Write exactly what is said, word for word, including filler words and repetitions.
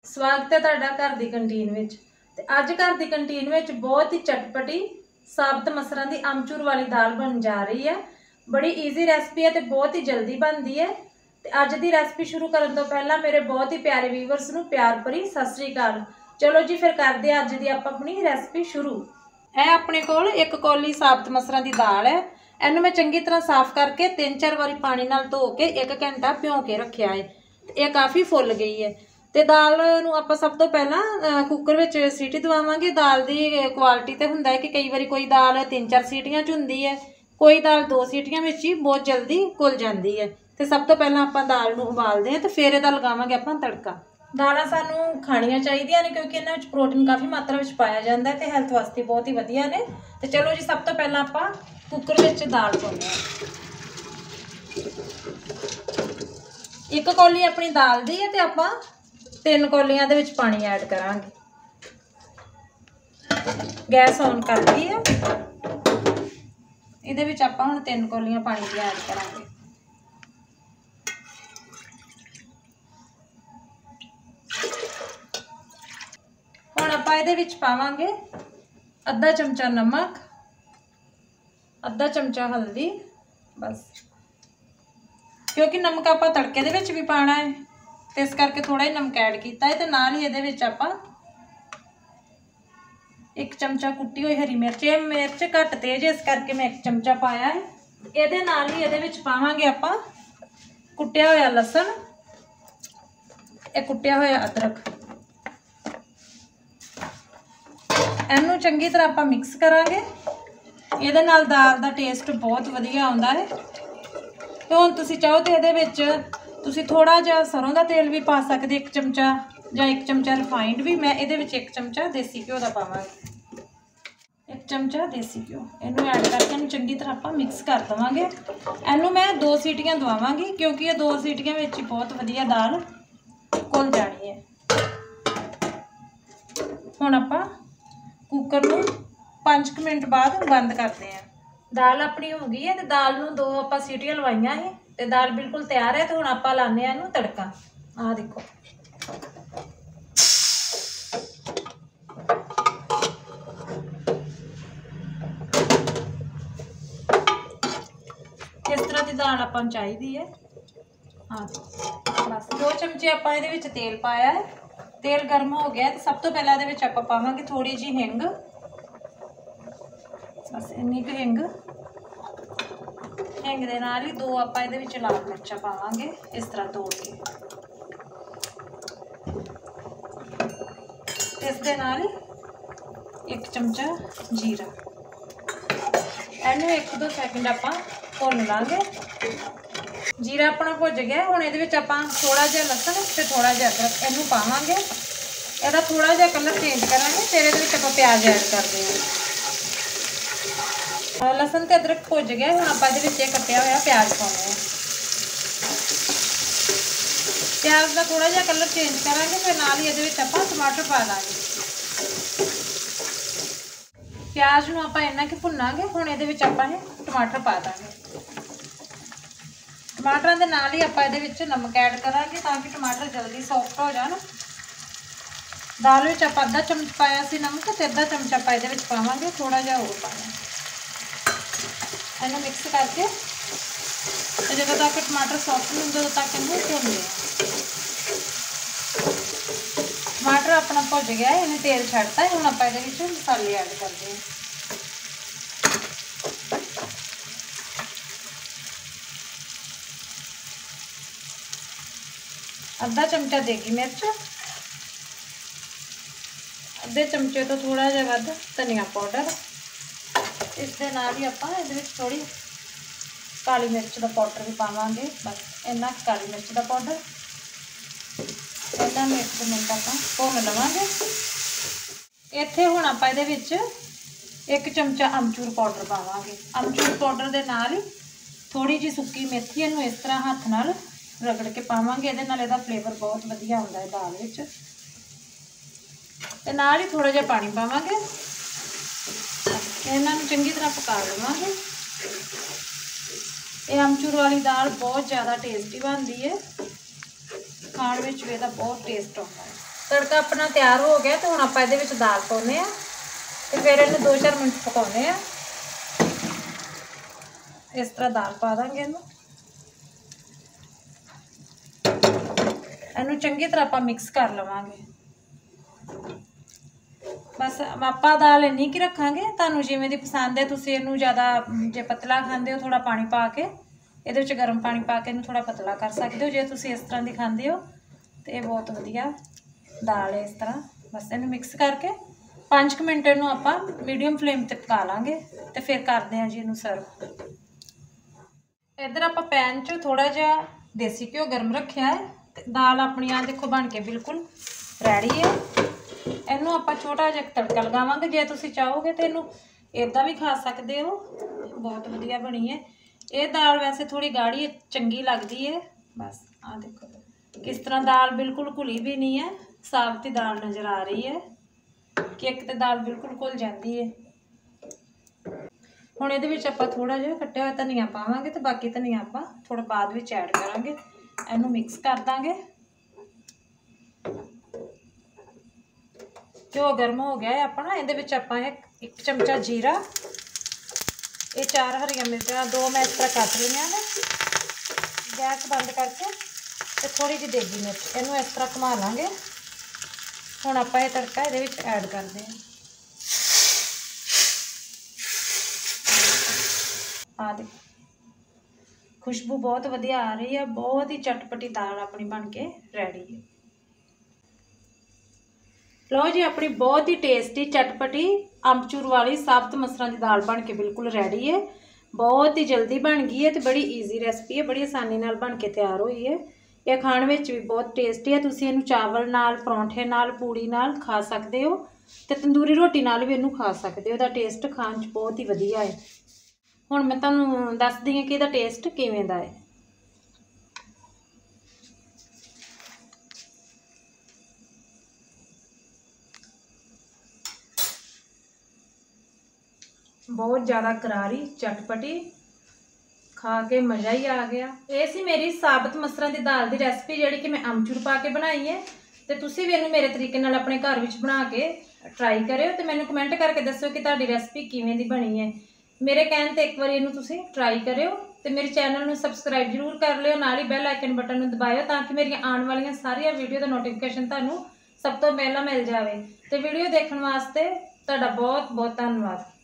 स्वागत है तुहाडा घर दी कंटीन विच। ते अज घर दी कंटीन विच बहुत ही चटपटी साबत मसरां दी अमचूर वाली दाल बन जा रही है। बड़ी ईजी रेसिपी है ते बहुत ही जल्दी बनती है। ते अज दी रेसिपी शुरू करन तो पहला मेरे बहुत ही प्यारे व्यूअर्स नूं प्यार भरी सत श्री अकाल। चलो जी फिर करदे अज दी आपां अपनी रेसिपी शुरू। है अपने कोल एक कौली साबत मसरां दी दाल है। इहनूं मैं चंगी तरह साफ करके तीन चार बारी पानी नाल धो के एक घंटा भिओ के रखिया है। ये काफ़ी फुल गई है। तो दाल नूं आपां सब तो पहला कुकर विच सीटी दवावांगे। दाल दी क्वालिटी ते हुंदा है कि कई बारी कोई दाल तीन चार सीटियां च हुंदी है, कोई दाल दो सीटियां विच ही बहुत जल्दी घुल जाती है। तो सब तो पहला आपां दाल नूं उबालदे हैं, तो फिर इहदा लगावांगे आपां तड़का। दालां सानूं खाणियां चाहीदियां ने क्योंकि इन्हां विच प्रोटीन काफ़ी मात्रा विच पाया जाता है ते हैल्थ वास्ते बहुत ही वधिया ने। तो चलो जी सब तो पहला आपां कुकर विच दाल पाउंदे हां। एक कौली अपनी दाल दी है तो आपां तीन कौलियां दे विच पानी ऐड करांगे। गैस ऑन कर दी है। इहदे विच आपां हुण तीन कौलियां पानी दी ऐड करांगे। हुण आपां इहदे विच पावांगे अद्धा चमचा नमक, अद्धा चमचा हल्दी, बस क्योंकि नमक आपां तड़के दे विच भी पाना है तो इस करके थोड़ा ही नमक ऐड किया है। तो नाल ही इहदे विच आपां एक चमचा कुट्टी हुई हरी मिर्च, ये मिर्च घट तेज इस करके मैं एक चमचा पाया है। इहदे नाल ही इहदे विच पावांगे आपां कुट्टिया होया लसन, एक कुट्टिया होया अदरक। इहनूं चंगी तरह आपां मिक्स करांगे। इहदे नाल दाल दा टेस्ट बहुत वधिया आउंदा है। तो हुण तुसीं चाहो तो इहदे विच तुसीं थोड़ा जिहा सरों दा तेल भी पा सकदे, एक चमचा जां एक चमचा रिफाइंड भी। मैं इहदे विच एक चमचा देसी घ्यो दा पावांगी, एक चमचा देसी घ्यो। इहनूं ऐड करके इहनूं चंगी तरह आपां मिक्स कर देवांगे। इहनूं मैं दो सीटियां दवावांगी क्योंकि ये दो सीटियां विच ही बहुत वधिया दाल घुल जानी है। हुण आपां कुकर नूं पाँच मिनट बाद बंद करते हैं। दाल अपनी हो गई है। तो दाल नूं दो आपां सीटियां लवाइयां है तो दाल बिल्कुल तैयार है। तो हुण आपां लाने इहनूं तड़का। आ देखो इस तरह की दाल आपां नूं चाहीदी है। हाँ बस दो चमचे आपां इहदे विच तेल पाया है। तेल गर्म हो गया तो सब तो पहला इहदे विच आपां पावांगे थोड़ी जी हिंग, बस इन्नी कुछ हिंग। हिंग दे नाल ही दो आपां इहदे विच लाल मिर्चां पावांगे इस तरह तोड़ के। इस दे नाल एक चमचा जीरा। इहनूं एक दो सैकेंड आपां भुन लांगे। जीरा अपना भुज गया। हुण इहदे विच आपां थोड़ा जिहा लसन ते थोड़ा जिहा अदरक इहनूं पावांगे। इहदा थोड़ा जिहा कलर चेंज करांगे फिर इहदे विच आपां प्याज ऐड करदे हां। लसन ते अदरक भुज गया। हुण आपां इहदे विच कट्टिया होया प्याज पाउंदे हां। प्याज का थोड़ा जिहा कलर चेंज करांगे फिर नाल ही इहदे विच आपां टमाटर पा दांगे। प्याज नूं आपां इन्ना कि भुनांगे। हुण इहदे विच आपां टमाटर पा दांगे। टमाटरां दे नाल ही आपां इहदे विच नमक ऐड करांगे ताकि टमाटर जल्दी सॉफ्ट हो जाण। दाल विच आपां अद्धा चमच पाया सी नमक ते अद्धा चमचा आपां इहदे विच पावांगे, थोड़ा जिहा होर पाना। इहनूं मिक्स करके ते जदों तक टमाटर सॉफ्ट नहीं होंदे उदों तक इहनूं भुनदे हां। टमाटर अपना भुज गया है, इन्हें तेल छड्डता है। हुण आपां इहदे विच मसाले ऐड करदे हां। अद्धा चमचा देगी मिर्च, अद्धे चमचे तो थोड़ा जिहा वध धनिया पाउडर। इस दे नाल ही आपां इहदे विच थोड़ी काली मिर्च का पाउडर भी पावांगे, बस इन्ना काली मिर्च का पाउडर। इहदा नूं एक दो मिनट आपां भुन लवांगे। इत्थे हुण आपां इहदे विच एक चमचा अमचूर पाउडर पावांगे। अमचूर पाउडर दे नाल ही थोड़ी जी सुक्की मेथी इहनूं इस तरह हत्थ नाल रगड़ के पावांगे। इहदे नाल इहदा फ्लेवर बहुत वधिया आउंदा है दाल विच। ते नाल ही थोड़ा जिहा पानी पावांगे। इन्हां नूं चंगी तरह पका लवांगे। ये अमचूर वाली दाल बहुत ज़्यादा टेस्टी बनती है। खाण विच भी इहदा बहुत टेस्ट आउंदा है। तड़का अपना तैयार हो गया तो हुण आपां इहदे विच दाल पाउने आ ते फिर इहनूं दो चार मिनट पकाउने आ। इस तरह दाल पा दांगे इहनूं, इहनूं चंगी तरह आपां मिक्स कर लवांगे। बस आपां दाल इन्नी की रखांगे, तुहानूं जिवें दी पसंद है तुसीं इहनूं ज़्यादा जे पतला खांदे हो थोड़ा पानी पा के इहदे विच गर्म पानी पा के इहनूं थोड़ा पतला कर सकदे हो। जे तुसीं इस तरह दी खांदे हो तो ये बहुत वधिया दाल है। इस तरह बस इहनूं मिक्स करके पाँच कुछ मिनट इहनूं आपां मीडियम फ्लेम ते पका लांगे ते फिर करदे हां जी इहनूं सर्व। इधर आपां पैन च थोड़ा जिहा देसी घ्यो गर्म रखिया है ते दाल अपनी आ देखो बन के बिल्कुल रेडी है। इहनूं आपां छोटा जिहा तड़का लगावांगे। जे तुसीं चाहोगे तो इहनूं इदां भी खा सकदे हो, बहुत वधिया बनी है। ये दाल वैसे थोड़ी गाढ़ी चंगी लगदी है। बस आ देखो किस तरह दाल बिल्कुल घुली भी नहीं है, साफ ती दाल नज़र आ रही है कि एक तो दाल बिल्कुल घुल जाती है। हुण इहदे विच आपां थोड़ा जिहा कट्टिया होया धनिया पावांगे तो बाकी धनिया आपां थोड़ा बाद विच ऐड करांगे। इहनूं मिक्स कर दांगे। घ्यो गर्म हो गया है अपना, इहदे विच आपां एक चमचा जीरा, ये चार हरियां मिर्चां दो मैं इस तरह कट लियां ने, गैस बंद करके ते थोड़ी जी देगी मिर्च इहनूं इस तरह घुमा लांगे। हुण आपां ये तड़का इहदे विच ऐड करदे हां। आ देखो खुशबू बहुत वधिया आ रही है, बहुत ही चटपटी दाल अपनी बन के रेडी है। लो जी अपनी बहुत ही टेस्टी चटपटी अम्बचूर वाली साबत मसरां दी दाल बन के बिल्कुल रेडी है। बहुत ही जल्दी बन गई है तो बड़ी ईजी रेसिपी है, बड़ी आसानी नाल बन के तैयार हुई है। यह खाण विच भी बहुत टेस्टी है। तुसीं इहनूं चावल नाल, परौंठे नाल, पूड़ी नाल खा सकते हो ते तंदूरी रोटी नाल भी इहनूं खा सकते हो। इहदा टेस्ट खाण च बहुत ही वधिया है। हुण मैं तुहानूं दसदी हां कि इहदा टेस्ट किवें दा है। बहुत ज़्यादा करारी चटपटी, खा के मज़ा ही आ गया। ये सी मेरी साबत मसरां दी दाल दी रेसिपी जिहड़ी कि मैं अमचूर पा के बनाई है। तो तुसीं भी इहनूं मेरे तरीके नाल अपने घर विच बना के ट्राई करियो ते मैनूं कमेंट करके दस्सिओ कि तुहाडी रेसिपी किवें दी बनी है। मेरे कहण ते एक बार इहनूं तुसीं ट्राई करियो ते मेरे चैनल नूं सबसक्राइब जरूर कर लिओ, नाल ही बैल आइकन बटन नूं दबाइओ ताकि मेरियां आउण वालियां सारियां वीडियो दा नोटिफिकेशन तुहानूं सब तो पहला मिल जाए। तो वीडियो देखने वास्ते तुहाडा बहुत बहुत धन्नवाद।